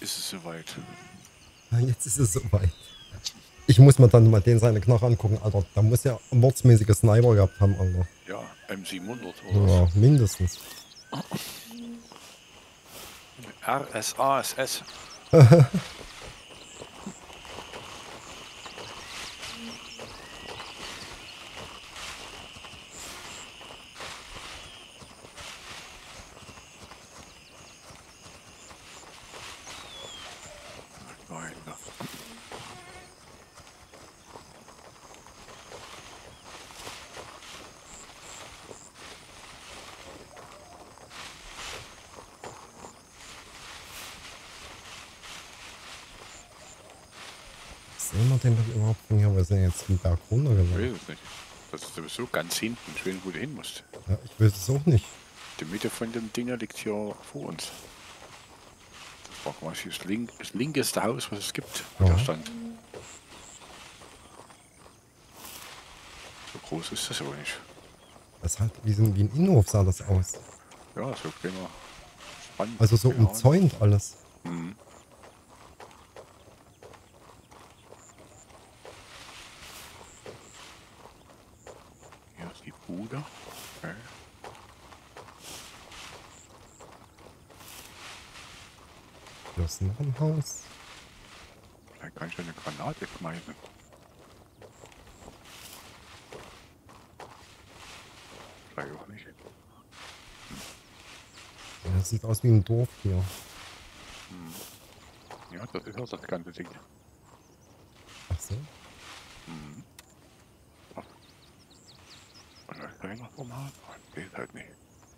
ist es soweit. Jetzt ist es soweit. Ich muss mir dann mal den seine Knarre angucken, Alter. Da muss ja mordsmäßige Sniper gehabt haben, Alter. Ja, M700 oder Ja, mindestens. RSASS. Sehen wir den denn überhaupt von hier? Wir sind jetzt den Berg Ich runtergelaufen. weiß es nicht. Das ist sowieso ganz hinten. Schön, wo du hin musst. Ja, ich weiß es auch nicht. Die Mitte von dem Dinger liegt hier vor uns. Das war quasi das linkeste Haus, was es gibt, wo der stand. So groß ist das aber nicht. Das ist halt wie ein Innenhof sah das aus. Ja, so kleiner. Spannend. Also so genau. umzäunt alles. Mhm. Hier ist die Bude. Okay. Hier ist noch ein Haus. Vielleicht kann ich eine Granate schmeißen. Vielleicht auch nicht. Ja, das sieht aus wie ein Dorf hier. Ja, das ist auch das ganze Ding. Ach so. Und das kleiner Format? Geht halt nicht.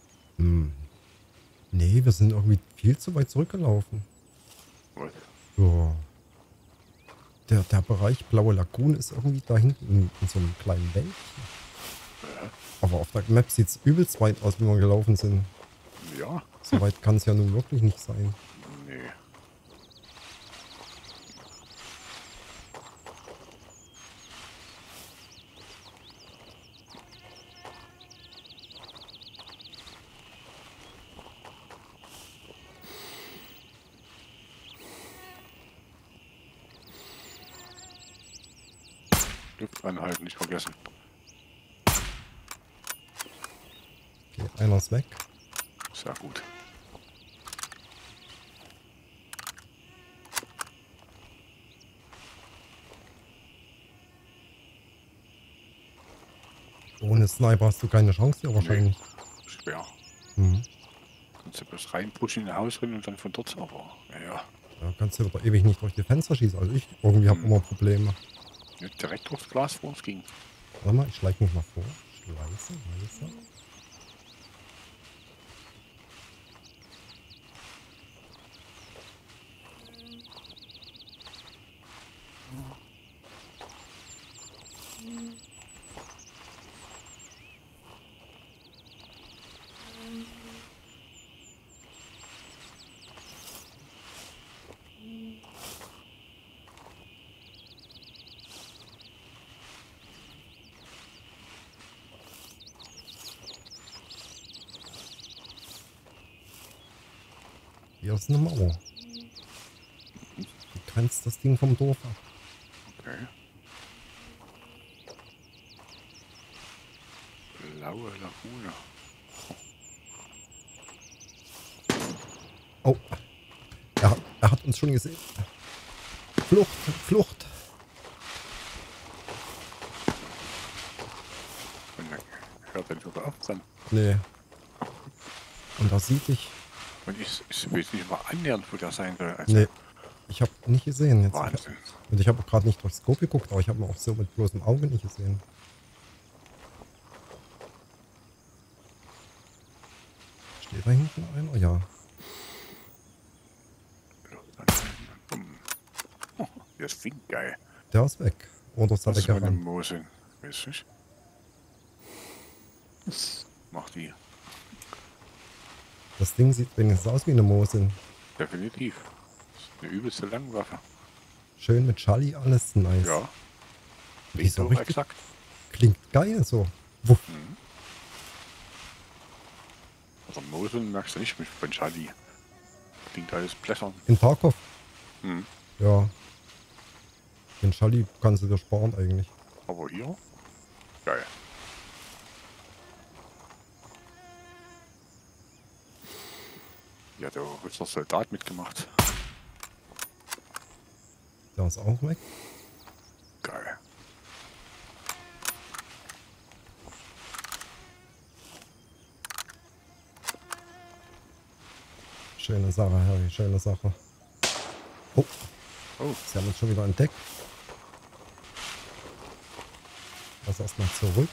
Nee, wir sind irgendwie viel zu weit zurückgelaufen. Was? Ja. Der Bereich Blaue Lagune ist irgendwie da hinten in so einem kleinen Wäldchen. Ja. Aber auf der Map sieht es übelst weit aus, wie wir gelaufen sind. Ja. So weit kann es ja nun wirklich nicht sein. Nee. Luft anhalten, nicht vergessen. Okay, einer ist weg. Sehr gut. Ohne Sniper hast du keine Chance hier wahrscheinlich. Nee, schwer. Mhm. Kannst du bloß reinpushen in ein Haus rein und dann von dort aber. Ja. Da kannst du aber ewig nicht durch die Fenster schießen. Also ich irgendwie habe immer Probleme. Nicht direkt aufs Glas vor uns ging. Warte mal, ich schleiche mich mal vor. Leise, leise. Hier ist eine Mauer. Du grenzt das Ding vom Dorf ab. Okay. Blaue Lagune. Oh. Er hat uns schon gesehen. Flucht, Flucht. Und dann hört er nicht wieder auf dann. Nee. Und da sieht ich. Und ich weiß nicht mal annähernd, wo der sein soll. Also Nee. Ich habe nicht gesehen jetzt. Wahnsinn. Und ich habe auch gerade nicht durchs Scope geguckt, aber ich habe ihn auch so mit bloßem Auge nicht gesehen. Steht da hinten einer? Ja. Oh, das klingt geil. Der ist weg. Oder ist er Das ist meine weggerannt? Mose. Weiß ich. Macht die. Das Ding sieht wenigstens aus wie eine Mosin. Definitiv. Das ist eine übelste Langwaffe. Schön mit Charlie, alles nice. Ja. Die Nicht so so richtig exakt. klingt geil so. Wuff. Also Mose merkst du nicht mit von Charlie. Klingt alles blättern. In Tarkov. Hm. Ja. Den Schalli kannst du dir sparen eigentlich. Aber hier? Geil. Ja, der Rüster Soldat mitgemacht. Der ist auch weg. Geil. Schöne Sache, Harry, schöne Sache. Oh, Oh, sie haben uns schon wieder entdeckt. Lass erstmal zurück.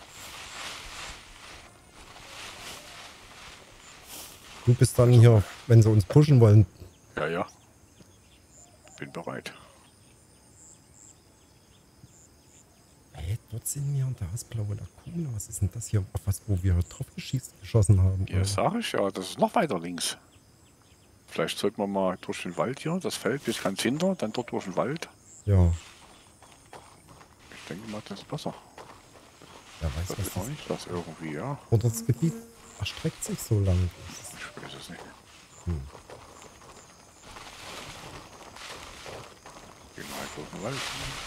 Du bist dann hier, wenn sie uns pushen wollen. ja, ja. Bin bereit. Hey, dort sind wir und da ist blaue Lagune. Was ist denn das hier? Auf was, wo wir drauf geschossen haben? Ja, sag ich ja, das ist noch weiter links. Vielleicht sollten wir mal durch den Wald hier, das Feld bis ganz hinter, dann dort durch den Wald. Ja, Ich denke mal, das ist besser. wer weiß, Das was ist noch das nicht das irgendwie, ja. Oder das Gebiet erstreckt sich so lang. Ich weiß es nicht. Hm. Gehen wir halt durch den Wald.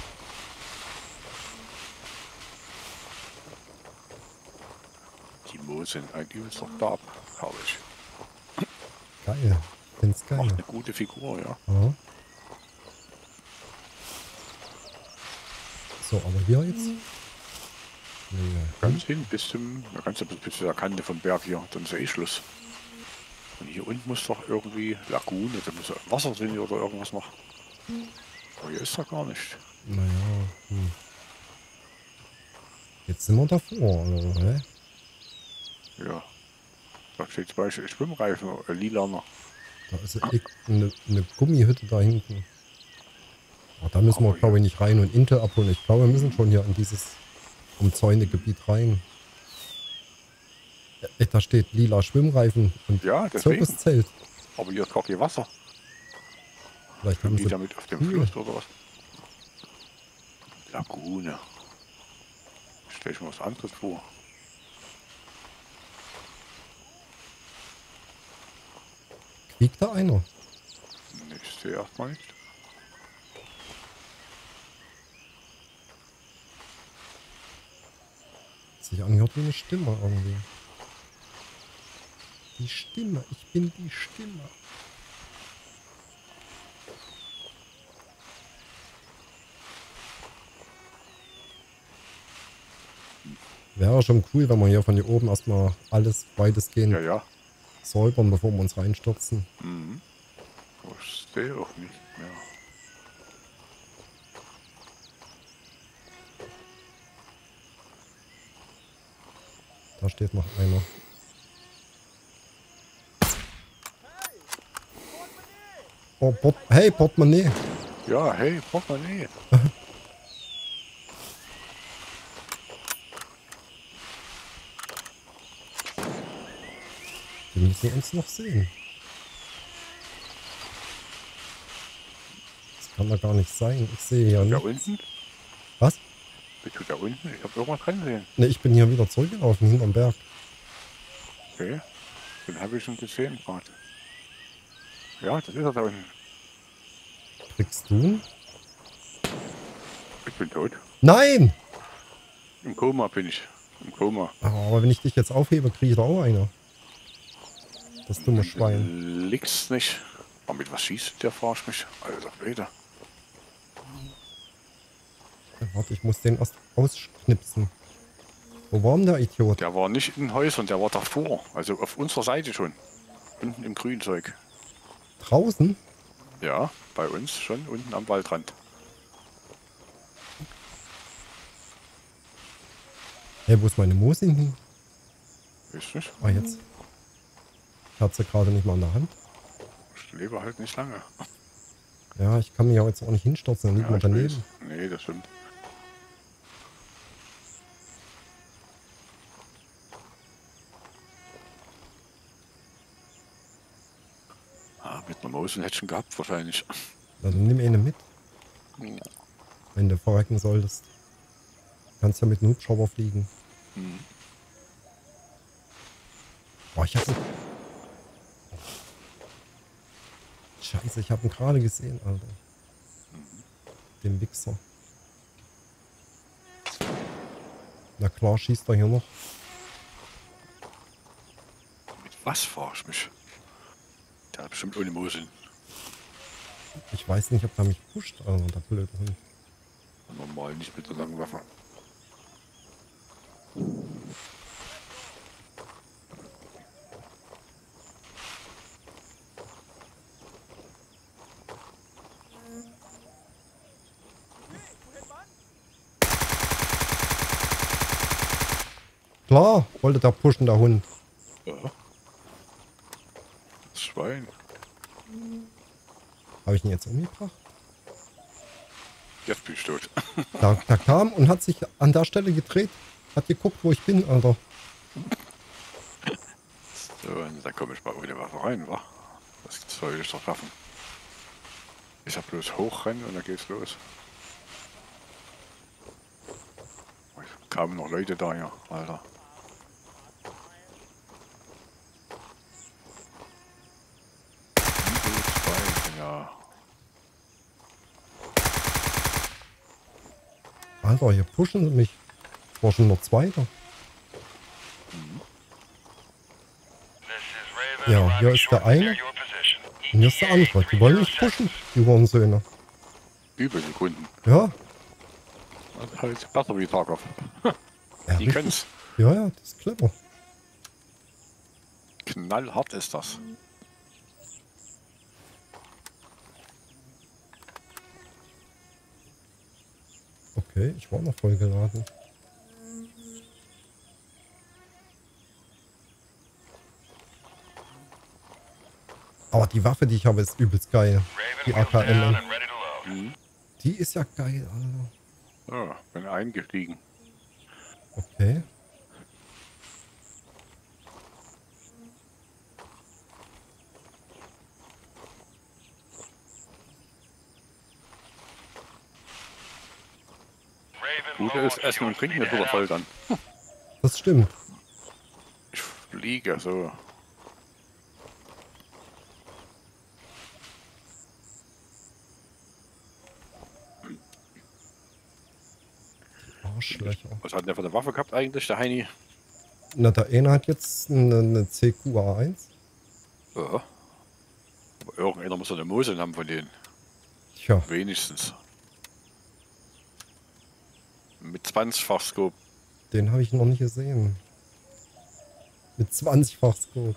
Die Moose sind ein übelster Stab. Herrlich. Geil. Find's geil. Macht eine gute Figur, ja. Ja. So, aber hier jetzt? Nee, Ganz hin bis zum, ja, ganz bis zu der Kante vom Berg hier, dann ist ja eh Schluss. Und hier unten muss doch irgendwie Lagune, da muss ja Wasser drin oder irgendwas noch. Aber hier ist da gar nicht. naja. Hm. Jetzt sind wir davor, oder? Hä? Ja. Da steht zum Beispiel Schwimmreifen, lilaner. Da ist eine Gummihütte da hinten. Aber da müssen wir, Aber glaube ich, nicht rein und Intel abholen. Ich glaube, wir müssen schon hier in dieses umzäunte Gebiet rein. Da steht lila Schwimmreifen und Ja, deswegen. Zirkuszelt. Aber hier ist gar kein Wasser. Vielleicht haben Sind die sie... damit auf dem Kühe. Fluss oder was? Lagune. Stell ich mir was anderes vor. Quiekt da einer? Nee, ich sehe erstmal nicht. Sich angehört wie eine Stimme irgendwie. Die Stimme, ich bin die Stimme. Wäre schon cool, wenn wir hier von hier oben erstmal alles weitestgehend Ja, ja. säubern, bevor wir uns reinstürzen. Mhm. Ich sehe auch nicht mehr. Da steht noch einer. Oh, hey, Portemonnaie. Ja, hey, Portemonnaie. Die müssen uns noch sehen. Das kann doch gar nicht sein. Ich sehe ja Da nicht. unten? Was? Bist du da unten? Ich habe irgendwas dran gesehen. Ne, ich bin hier wieder zurückgelaufen, hinterm Berg. Okay. Den habe ich schon gesehen gerade. Ja, das ist er da unten. Kriegst du? Ich bin tot. Nein! Im Koma bin ich. Im Koma. Aber wenn ich dich jetzt aufhebe, kriege ich da auch einer. Das dumme Schwein. Liegt's nicht. Aber mit was schießt der Farsch mich? Alter, Peter. Warte, ich muss den erst ausknipsen. Wo war denn der Idiot? Der war nicht in den Häusern, der war davor. Also auf unserer Seite schon. Unten im Grünzeug. Draußen? Ja, bei uns schon unten am Waldrand. Hey, wo ist meine Mosin hin? Weißt du nicht? Ah, jetzt. Ich hatte sie gerade nicht mal in der Hand. Ich lebe halt nicht lange. Ja, ich kann mich ja jetzt auch nicht hinstürzen, dann liegt man ich weiß. daneben. Nee, das stimmt. Ah, mit einer Maus hätte ich schon gehabt wahrscheinlich. Also nimm eine mit, wenn du verrecken solltest. Kannst ja mit einem Hubschrauber fliegen. Hm. Boah, ich hatte... Scheiße, ich habe ihn gerade gesehen, Alter. Den Wichser. Na klar, schießt er hier noch. Mit was fahr ich mich? Der hat bestimmt ohne Mosin. Ich weiß nicht, ob der mich pusht, Alter, der blöde Hund. Normal nicht mit der langen Waffe. Klar, wollte der pushen, der Hund. Ja. Das Schwein. Habe ich ihn jetzt umgebracht? Jetzt bin ich tot. Der kam und hat sich an der Stelle gedreht. Hat geguckt, wo ich bin, Alter. So, und dann komme ich mal ohne Waffe rein, wa? Was soll ich doch schaffen? Ich hab bloß hochrennen und dann geht's los. Kamen noch Leute da, ja, Alter. Ja. Alter, hier pushen sie mich. Ich war schon noch Zweiter. Ja, hier ist der eine. Und hier ist der andere. Die wollen mich pushen, die Hurensöhne. Übel die Kunden. Ja. Halt besser wie Tarkov. Ja, Die richtig. können's. Ja, ja, das ist clever. Knallhart ist das. Okay, ich war noch voll geladen. Aber die Waffe, die ich habe, ist übelst geil. Die AKM. Mhm. Die ist ja geil, Alter. Ja, bin eingestiegen. Okay. Gute ist Essen und Trinken ist wieder voll dann. Das stimmt. Ich fliege so. Arschlöcher. Was hat der für eine Waffe gehabt eigentlich, der Heini? Na, der eine hat jetzt eine CQA1. Ja. Aber irgendeiner muss eine Mose haben von denen. Tja, Wenigstens. Mit 20-fach Scope. den habe ich noch nicht gesehen. Mit 20-fach Scope.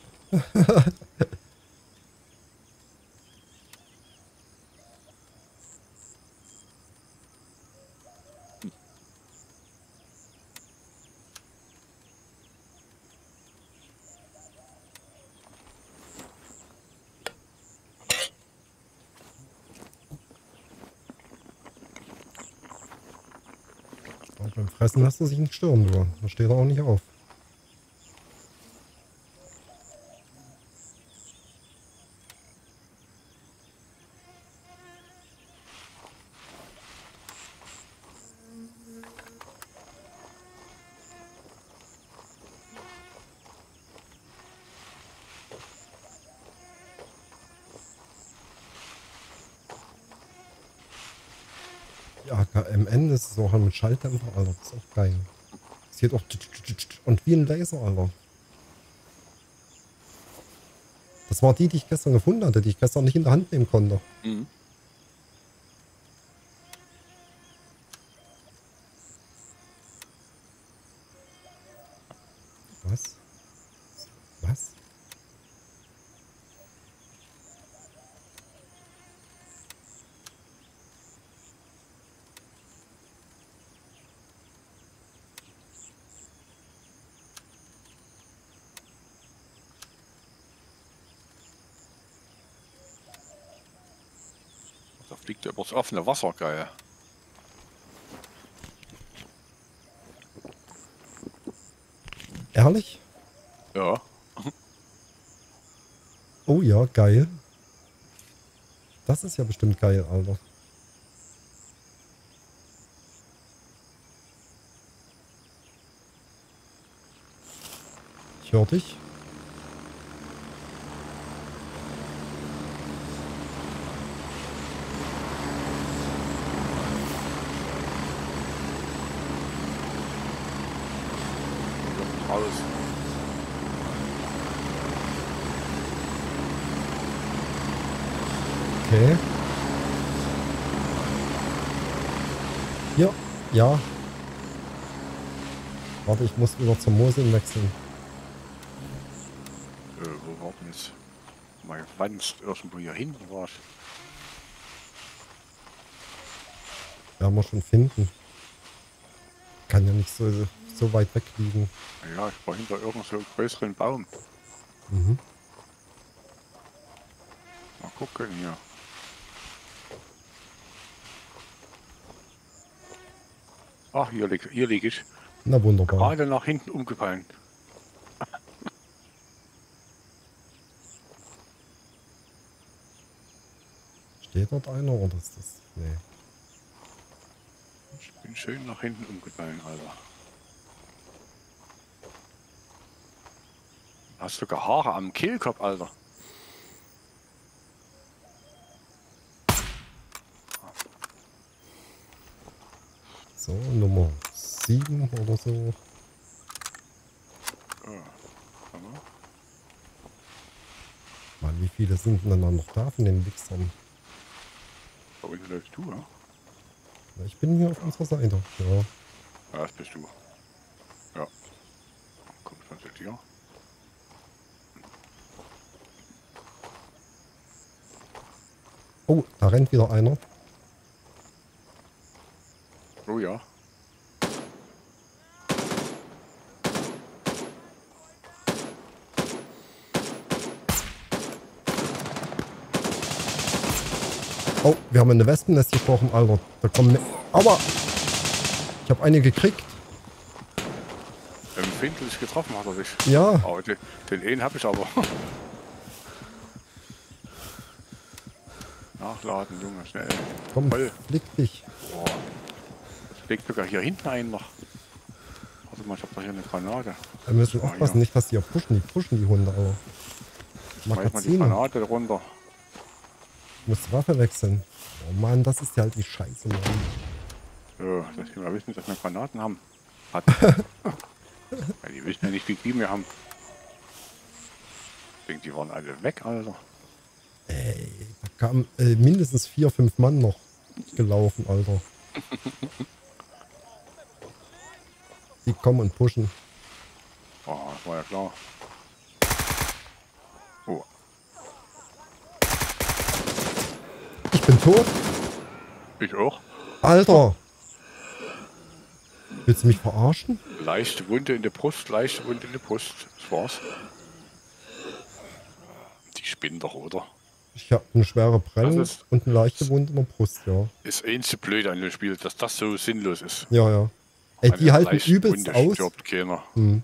Und beim Fressen lässt er sich nicht stören, du. Da steht er auch nicht auf. Die AKMN, das ist auch mit Schalldämpfer, Alter. Das ist auch geil. Das geht auch und wie ein Laser, Alter. Das war die ich gestern gefunden hatte, die ich gestern nicht in der Hand nehmen konnte. Mhm. Was? Was? Da fliegt er übers offene Wasser, geil. Ehrlich? Ja. Oh ja, geil. Das ist ja bestimmt geil, Alter. Ich höre dich. aus. Okay. Hier, ja. Warte, ich muss wieder zur Mosin wechseln. Wo war denn jetzt? Mein Wanz irgendwo hier hinten war. Werden wir schon finden. Kann ja nicht so weit weg liegen. Ja, ich war hinter irgendeinem so größeren Baum. Mhm. Mal gucken hier. Ach, hier lieg ich. Na wunderbar. Gerade nach hinten umgefallen. Steht dort einer oder ist das? Nee. Ich bin schön nach hinten umgefallen, Alter. Hast sogar Haare am Kehlkopf, Alter. So, Nummer 7 oder so. Mann, wie viele sind denn dann noch da von den Wichsern? Da unten läufst du, ja? Na, ich bin hier auf unserer Seite. Ja. Ja, das bist du. Ja. Kommst du zu dir? Oh, da rennt wieder einer. Oh ja. Oh, wir haben eine Wespennest gebrochen, Alter. Da kommen aber ich habe eine gekriegt. Empfindlich getroffen hat er dich. Ja. Aber den einen habe ich aber. Nachladen, Junge, schnell. Komm, Voll. flick dich. Boah. Das legt sogar hier hinten ein noch. Warte mal, ich habe da hier eine Granate. Wir müssen aufpassen, ja. nicht, dass die hier pushen. Die pushen die Hunde, Alter. Schmeiß mal die Magazine. Granate runter. Ich muss die Waffe wechseln. Oh Mann, das ist ja halt die Scheiße, Mann. So, dass die mal wissen, dass wir Granaten haben. Ja, die wissen ja nicht, wie viel wir haben. Ich denke, die waren alle weg, Alter. Ey, da kamen mindestens 4, 5 Mann noch gelaufen, Alter. Die kommen und pushen. Oh, das war ja klar. Oh, Ich bin tot. ich auch. Alter. Willst du mich verarschen? Leichte Wunde in der Brust, leichte Wunde in der Brust. Das war's. Die spinnen doch, oder? Ich habe eine schwere Prellung Das ist- und eine leichte Wunde in der Brust, ja. Ist einzig blöd an dem Spiel, dass das so sinnlos ist. Ja, ja. Ey, die Eine halten leichte übelst Wunde aus. stirbt keiner. Hm.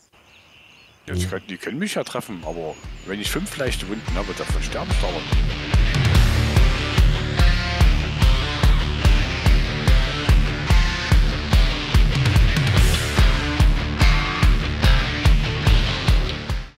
Jetzt die können mich ja treffen, aber wenn ich 5 leichte Wunden habe, davon sterbe ich dauernd.